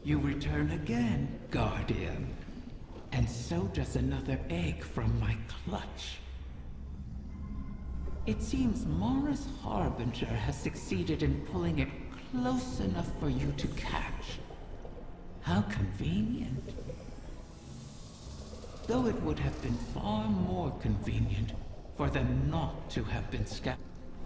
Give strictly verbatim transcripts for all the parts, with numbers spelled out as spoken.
You return again, Guardian. And so does another egg from my clutch. It seems Mara's Harbinger has succeeded in pulling it close enough for you to catch. How convenient. Though it would have been far more convenient for them not to have been scattered.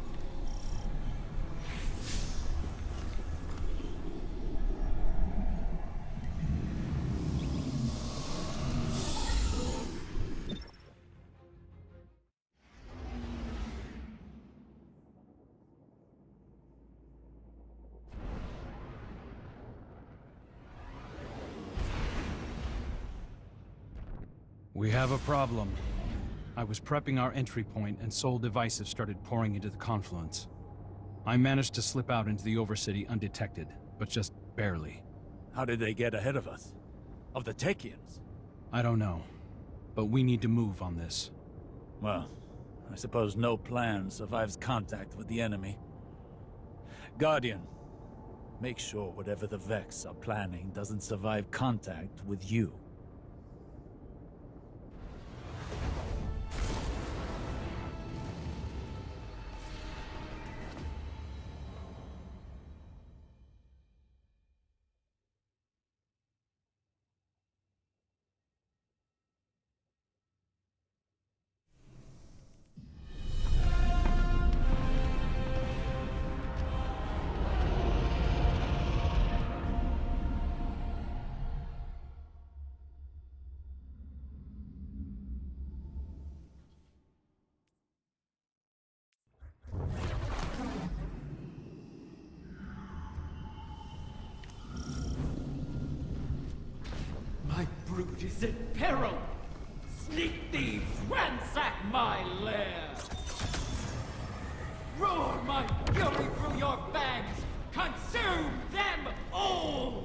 We have a problem. I was prepping our entry point and Sol Divisive started pouring into the confluence. I managed to slip out into the Overcity undetected, but just barely. How did they get ahead of us? Of the Techians? I don't know, but we need to move on this. Well, I suppose no plan survives contact with the enemy. Guardian, make sure whatever the Vex are planning doesn't survive contact with you. Brood is in peril! Sneak thieves, ransack my lair! Roar my fury through your fangs! Consume them all!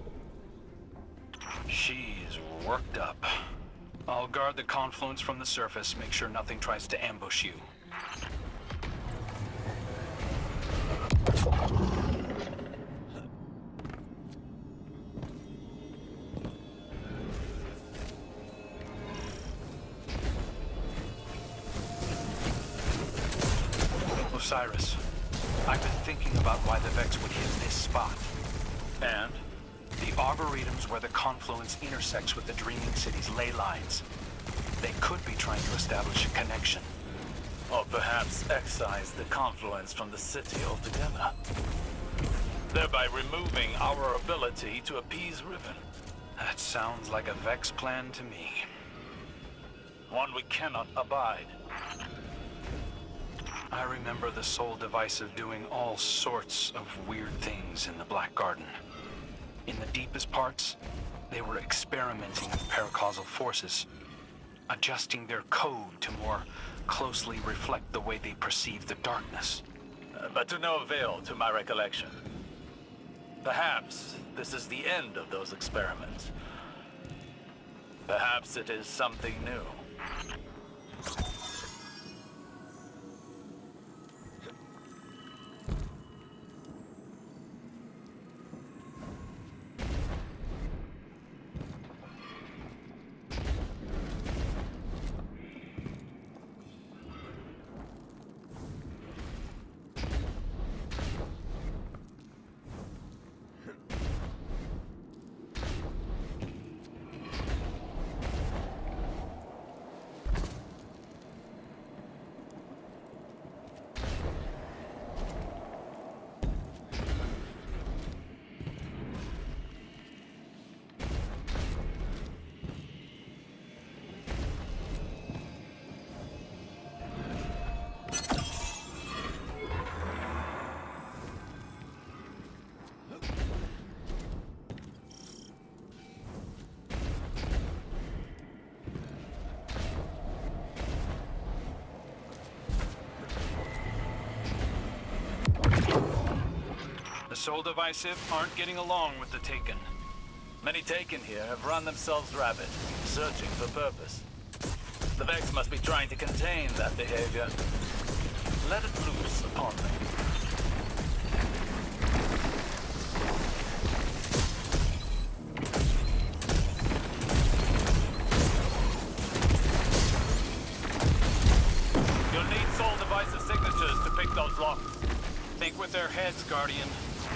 She is worked up. I'll guard the confluence from the surface, make sure nothing tries to ambush you. Osiris, I've been thinking about why the Vex would hit this spot. And? The Arboretum's where the confluence intersects with the Dreaming City's ley lines. They could be trying to establish a connection. Or perhaps excise the confluence from the city altogether, thereby removing our ability to appease Riven. That sounds like a Vex plan to me. One we cannot abide. I remember the Sol Divisive doing all sorts of weird things in the Black Garden. In the deepest parts, they were experimenting with paracausal forces, adjusting their code to more closely reflect the way they perceive the darkness. Uh, but to no avail to my recollection. Perhaps this is the end of those experiments. Perhaps it is something new. The Sol Divisive aren't getting along with the Taken. Many Taken here have run themselves rabid, searching for purpose. The Vex must be trying to contain that behavior. Let it loose upon them. Device's signatures to pick those locks. Think with their heads, Guardian.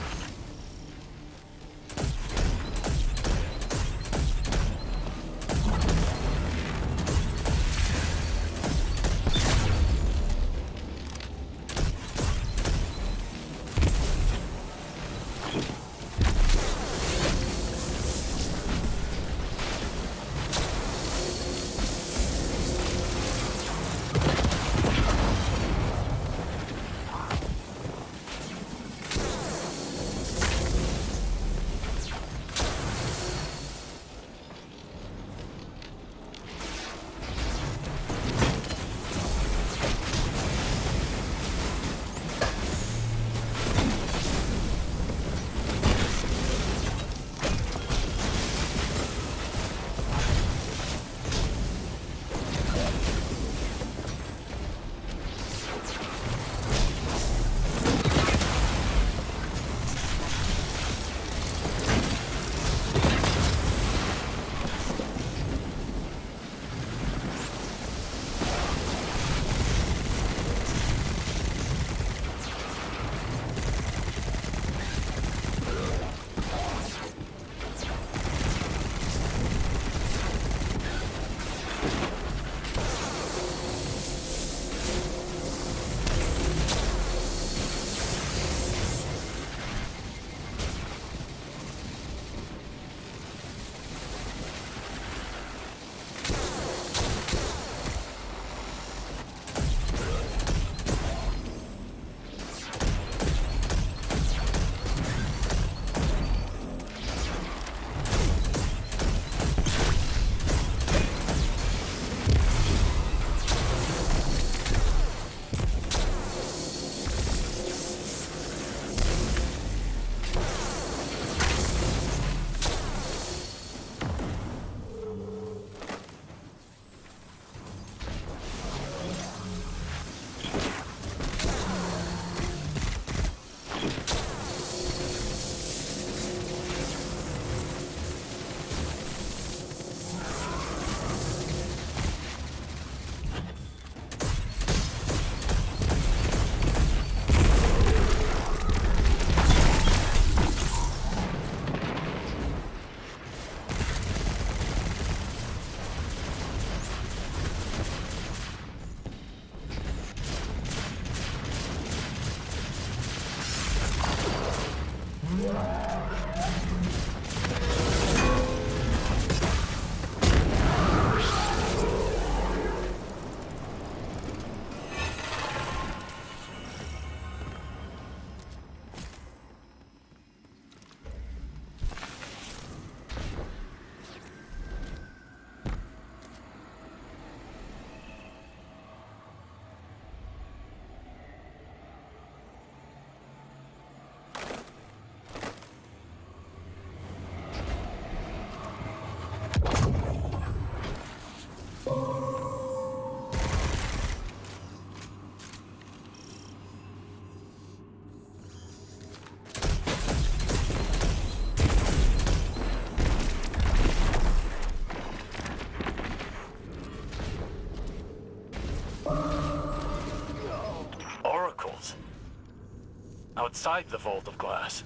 Outside the Vault of Glass.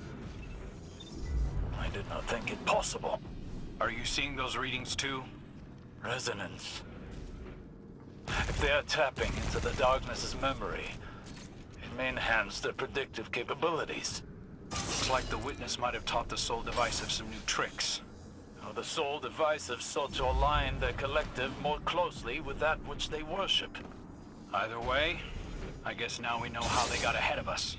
I did not think it possible. Are you seeing those readings too? Resonance. If they are tapping into the Darkness's memory, it may enhance their predictive capabilities. Looks like the Witness might have taught the Soul Divisive some new tricks. Now, the Soul Divisive sought to align their collective more closely with that which they worship. Either way, I guess now we know how they got ahead of us.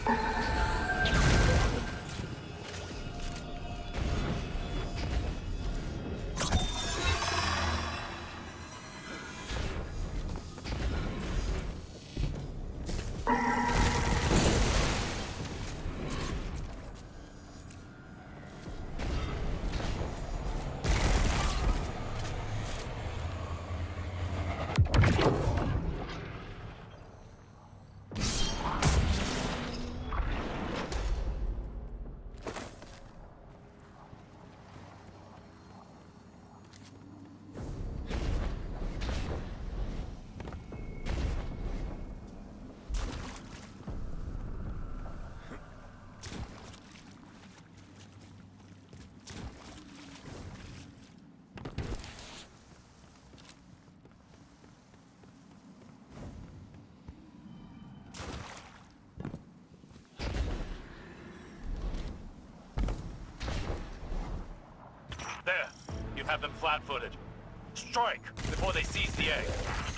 There. You have them flat-footed. Strike before they seize the egg.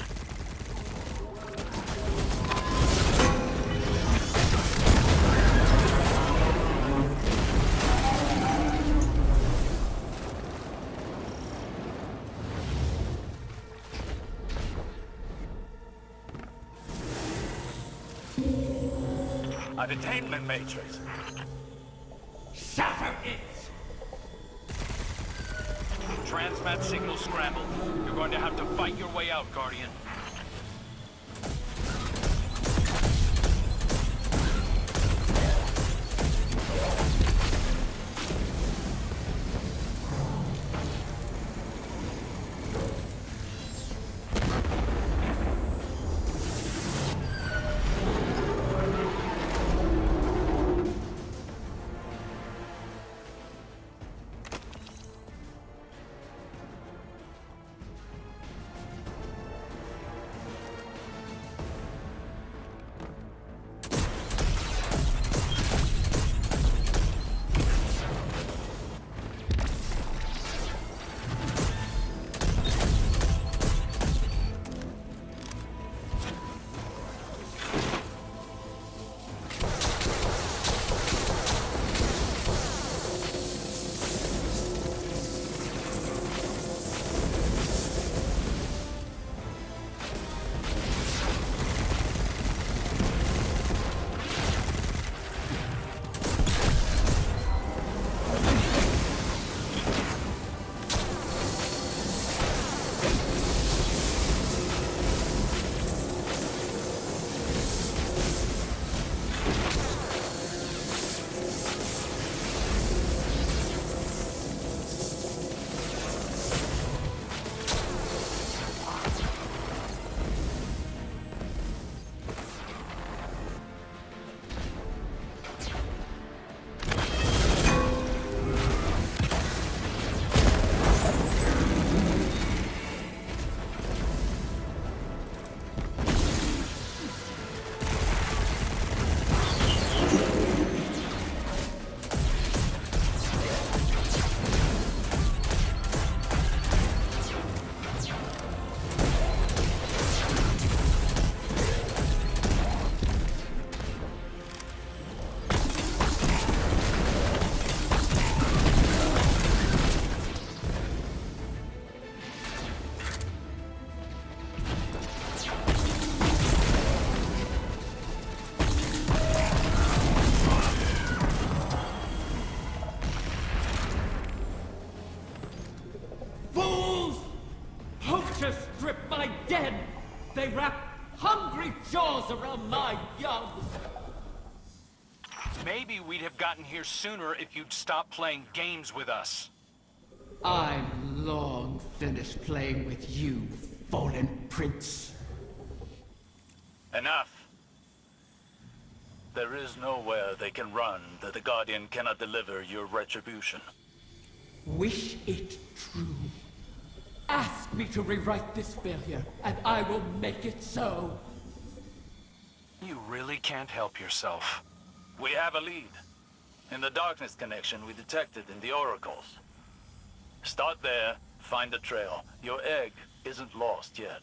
A detainment matrix. Shatter it! Transmat signal scrambled. You're going to have to fight your way out, Guardian. They wrap hungry jaws around my young. Maybe we'd have gotten here sooner if you'd stopped playing games with us. I'm long finished playing with you, fallen prince. Enough. There is nowhere they can run that the Guardian cannot deliver your retribution. Wish it true. Ask me to rewrite this failure, and I will make it so. You really can't help yourself. We have a lead. In the darkness connection we detected in the oracles. Start there, find the trail. Your egg isn't lost yet.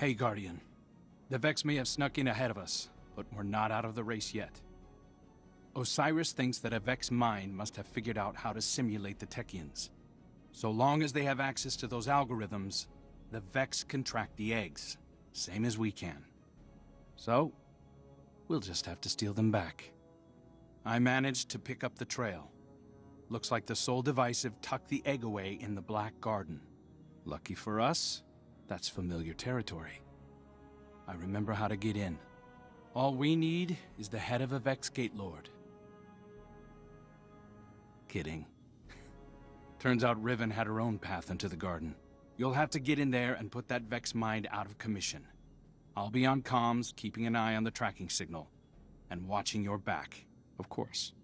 Hey, Guardian. The Vex may have snuck in ahead of us, but we're not out of the race yet. Osiris thinks that a Vex mind must have figured out how to simulate the Techeuns. So long as they have access to those algorithms, the Vex can track the eggs, same as we can. So, we'll just have to steal them back. I managed to pick up the trail. Looks like the Soul Divisive tucked the egg away in the Black Garden. Lucky for us, that's familiar territory. I remember how to get in. All we need is the head of a Vex Gate Lord. Kidding. Turns out Riven had her own path into the garden. You'll have to get in there and put that Vex mind out of commission. I'll be on comms, keeping an eye on the tracking signal. And watching your back, of course.